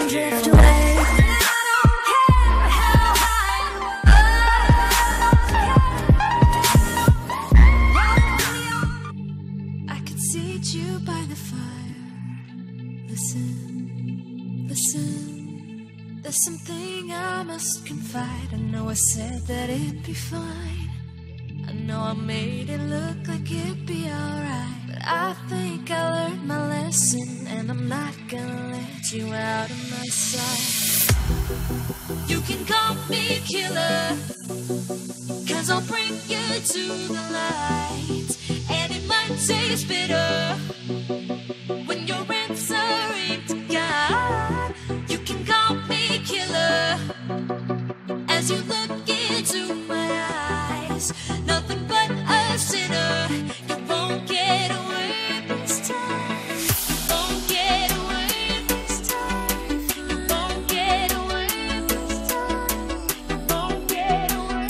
drift away. I could seat you by the fire. Listen, listen. There's something I must confide. I know I said that it'd be fine. I know I made it look like it'd be alright, but I think I learned my lesson, and I'm not gonna let you out of my sight. You can call me killer, 'cause I'll bring you to the light. And it might taste bitter when you're answering to God. You can call me killer as you look into my eyes. Nothing but a sinner. You won't get away this time. You won't get away this time. You won't get away this time. You won't get away.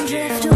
drift away.